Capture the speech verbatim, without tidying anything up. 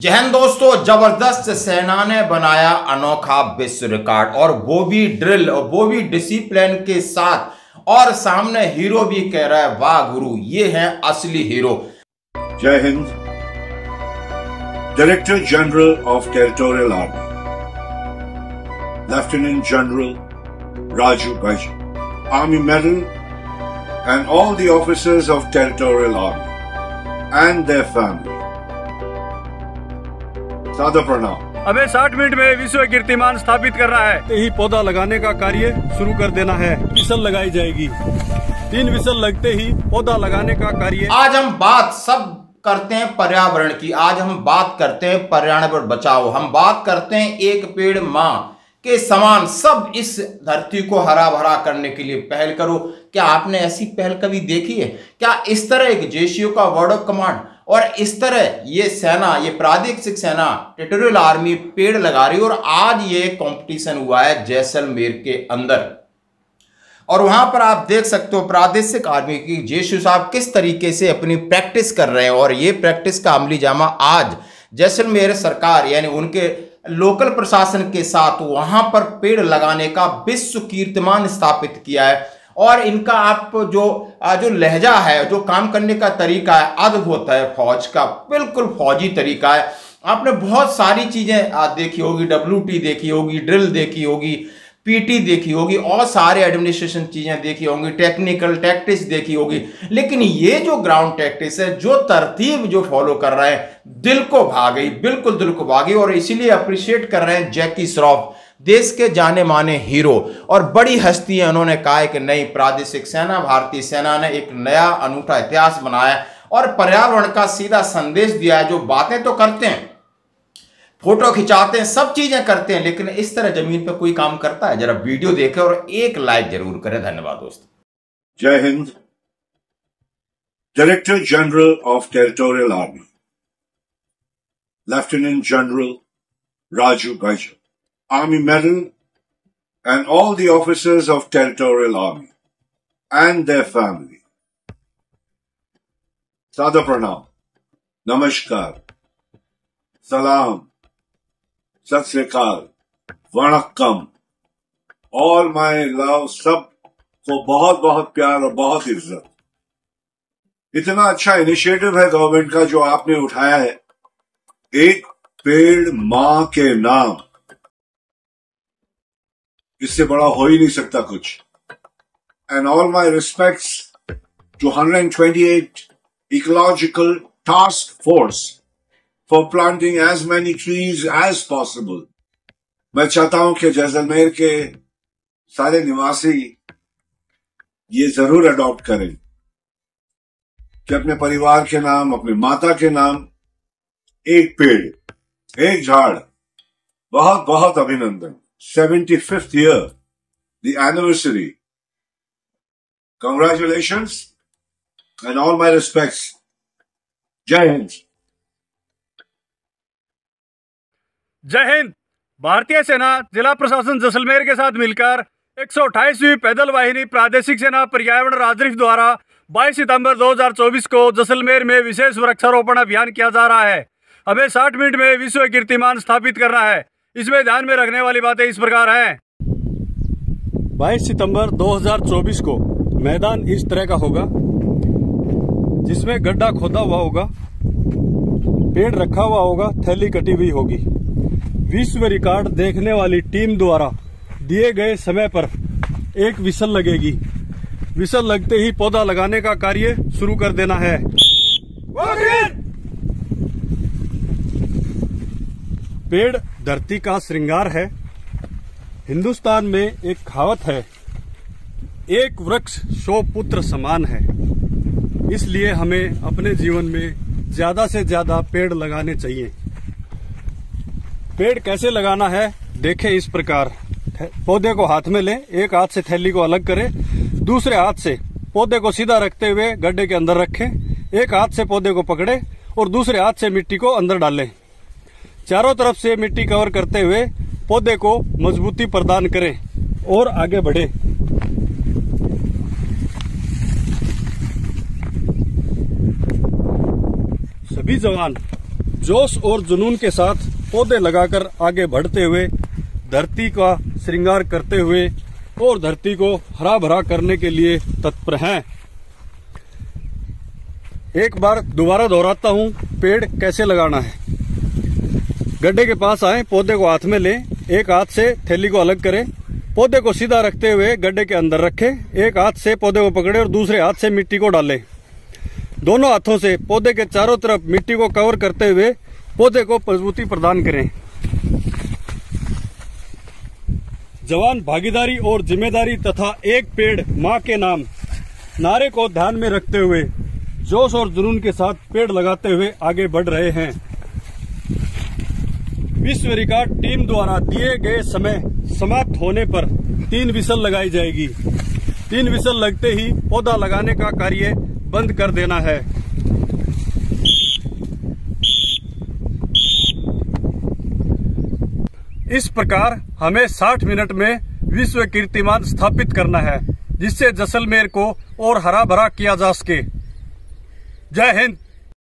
जय हिंद दोस्तों, जबरदस्त सेना ने बनाया अनोखा विश्व रिकॉर्ड और वो भी ड्रिल और वो भी डिसिप्लिन के साथ। और सामने हीरो भी कह रहा है वाह गुरु, ये है असली हीरो। जय हिंद। Director general of territorial army lieutenant general Raju Gaj, army medal and all the officers of territorial army and their family, सादर प्रणाम। हमें साठ मिनट में विश्व कीर्तिमान स्थापित करना है। यही पौधा लगाने का कार्य शुरू कर देना है। विसल लगाई जाएगी। तीन विसल लगते ही पौधा लगाने का कार्य। आज हम बात सब करते हैं पर्यावरण की। आज हम बात करते हैं पर्यावरण बचाओ। हम बात करते हैं एक पेड़ माँ के समान। सब इस धरती को हरा भरा करने के लिए पहल करो। क्या आपने ऐसी पहल कभी देखी है? क्या इस तरह एक जेसीओ का वर्ड ऑफ कमांड और इस तरह ये सेना, ये प्रादेशिक सेना टेरिटोरियल आर्मी पेड़ लगा रही है। और आज ये कंपटीशन हुआ है जैसलमेर के अंदर और वहां पर आप देख सकते हो प्रादेशिक आर्मी की जेसीओ साहब किस तरीके से अपनी प्रैक्टिस कर रहे हैं। और ये प्रैक्टिस का अमली जामा आज जैसलमेर सरकार यानी उनके लोकल प्रशासन के साथ वहां पर पेड़ लगाने का विश्व कीर्तिमान स्थापित किया है। और इनका आप जो जो लहजा है, जो काम करने का तरीका है, अद्भुत है। फौज का बिल्कुल फौजी तरीका है। आपने बहुत सारी चीजें देखी होगी, डब्ल्यू टी देखी होगी, ड्रिल देखी होगी, पीटी देखी होगी और सारे एडमिनिस्ट्रेशन चीजें देखी होंगी, टेक्निकल टैक्टिक्स देखी होगी। लेकिन ये जो ग्राउंड टैक्टिक्स है, जो तरतीब जो फॉलो कर रहे हैं, दिल को भा गई, बिल्कुल दिल को भा गई। और इसीलिए अप्रिशिएट कर रहे हैं जैकी श्रॉफ, देश के जाने माने हीरो और बड़ी हस्ती है। उन्होंने कहा है कि नई प्रादेशिक सेना, भारतीय सेना ने एक नया अनूठा इतिहास बनाया और पर्यावरण का सीधा संदेश दिया है। जो बातें तो करते हैं, फोटो खिंचाते हैं, सब चीजें करते हैं, लेकिन इस तरह जमीन पे कोई काम करता है? जरा वीडियो देखें और एक लाइक जरूर करें। धन्यवाद दोस्तों। जय हिंद। Director general of territorial army lieutenant general Raju Gaj, Army Medal and all the officers of Territorial Army and their family. Sada Pranam, Namaskar, Salam, Sat Sri Akal, Vanakkam, all my love, सब को बहुत बहुत प्यार और बहुत इज्जत। इतना अच्छा इनिशिएटिव है गवर्नमेंट का जो आपने उठाया है, एक पेड़ माँ के नाम। इससे बड़ा हो ही नहीं सकता कुछ। And all my respects to one hundred twenty-eight ecological task force for planting as many trees as possible. मैं चाहता हूं कि जैसलमेर के सारे निवासी ये जरूर अडॉप्ट करें कि अपने परिवार के नाम, अपने माता के नाम एक पेड़, एक झाड़। बहुत बहुत अभिनंदन। seventy-fifth year, the anniversary. Congratulations and all my respects. जय हिंद। जय हिंद। भारतीय सेना जिला प्रशासन जैसलमेर के साथ मिलकर एक सौ अट्ठाईसवीं पैदल वाहिनी प्रादेशिक सेना पर्यावरण राजरिफ द्वारा बाईस सितंबर दो हज़ार चौबीस को जैसलमेर में विशेष वृक्षारोपण अभियान किया जा रहा है। हमें साठ मिनट में विश्व कीर्तिमान स्थापित करना है। इसमें ध्यान में रखने वाली बातें इस प्रकार हैं। बाईस सितंबर दो हज़ार चौबीस को मैदान इस तरह का होगा, जिसमें गड्ढा खोदा हुआ होगा, पेड़ रखा हुआ होगा, थैली कटी हुई होगी। विश्व रिकॉर्ड देखने वाली टीम द्वारा दिए गए समय पर एक विसल लगेगी। विसल लगते ही पौधा लगाने का कार्य शुरू कर देना है। पेड़ धरती का श्रृंगार है। हिंदुस्तान में एक कहावत है, एक वृक्ष सौ पुत्र समान है। इसलिए हमें अपने जीवन में ज्यादा से ज्यादा पेड़ लगाने चाहिए। पेड़ कैसे लगाना है देखें इस प्रकार। पौधे को हाथ में लें, एक हाथ से थैली को अलग करें, दूसरे हाथ से पौधे को सीधा रखते हुए गड्ढे के अंदर रखें। एक हाथ से पौधे को पकड़े और दूसरे हाथ से मिट्टी को अंदर डालें। चारों तरफ से मिट्टी कवर करते हुए पौधे को मजबूती प्रदान करें और आगे बढ़े। सभी जवान जोश और जुनून के साथ पौधे लगाकर आगे बढ़ते हुए, धरती का श्रृंगार करते हुए और धरती को हरा भरा करने के लिए तत्पर हैं। एक बार दोबारा दोहराता हूं, पेड़ कैसे लगाना है। गड्ढे के पास आए, पौधे को हाथ में लें, एक हाथ से थैली को अलग करें, पौधे को सीधा रखते हुए गड्ढे के अंदर रखें, एक हाथ से पौधे को पकड़े और दूसरे हाथ से मिट्टी को डालें। दोनों हाथों से पौधे के चारों तरफ मिट्टी को कवर करते हुए पौधे को मजबूती प्रदान करें। जवान भागीदारी और जिम्मेदारी तथा एक पेड़ मां के नाम नारे को ध्यान में रखते हुए जोश और जुनून के साथ पेड़ लगाते हुए आगे बढ़ रहे हैं। विश्व रिकॉर्ड टीम द्वारा दिए गए समय समाप्त होने पर तीन विसल लगाई जाएगी। तीन विसल लगते ही पौधा लगाने का कार्य बंद कर देना है। इस प्रकार हमें साठ मिनट में विश्व कीर्तिमान स्थापित करना है, जिससे जैसलमेर को और हरा भरा किया जा सके। जय हिंद।